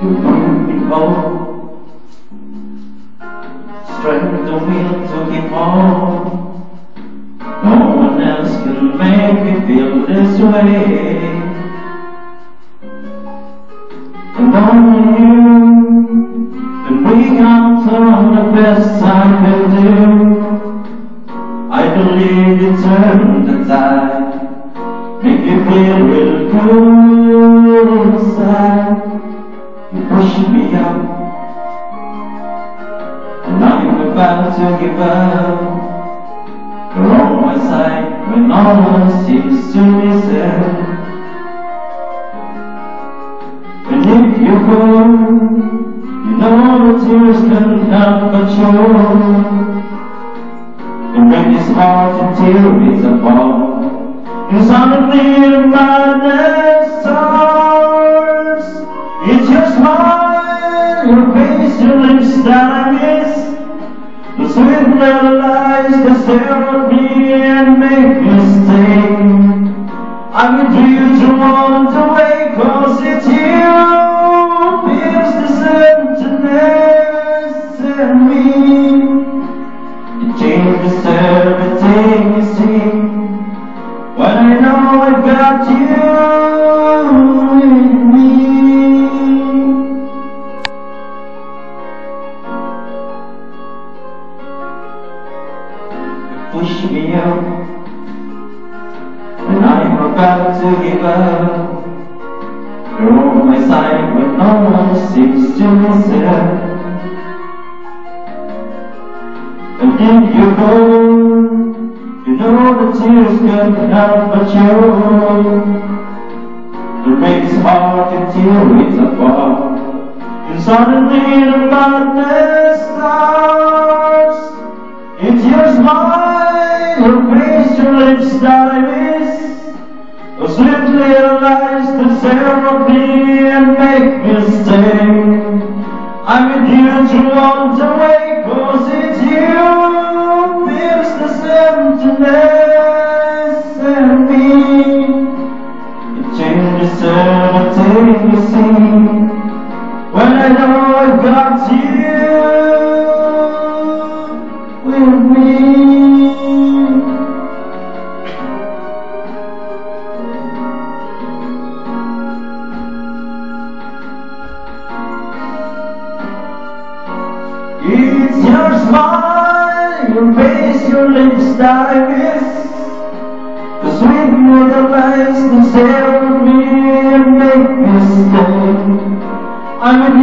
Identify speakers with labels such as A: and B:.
A: to bring me home, strength the will to keep on. No one else can make me feel this way, and only you can bring out all the best I can do. I believe you turn the tide, make you feel real good inside. You push me up, and I'm about to give up. You're on my side when all else seems to be said. And if you go, you know the tears can't help but show. And when it's hard to tear it apart, and suddenly the madness starts. It's your smile, your face, your lips that I miss. The sweet little lies that stare at me and make me stay. I would do you to want away, 'cause it's you feels this emptiness in me. It changes everything you see, when I know I've got you in me. Push me out, and I'm about to give up. You're on my side when no one seems to listen. And if you go, you know the tears can't help but show. It makes it hard to tear it apart, and suddenly the madness starts. It's your smile, your face, your lips that I miss. Those sweet little lies that stare at me and make me stay. I'm with you to want away, 'cause it's you feels this emptiness in me. It changes everything you see, when I know I've got you with me. It's your smile, your face, your lips that I miss. The sweet little lies that stare at me and make me stay. I'm with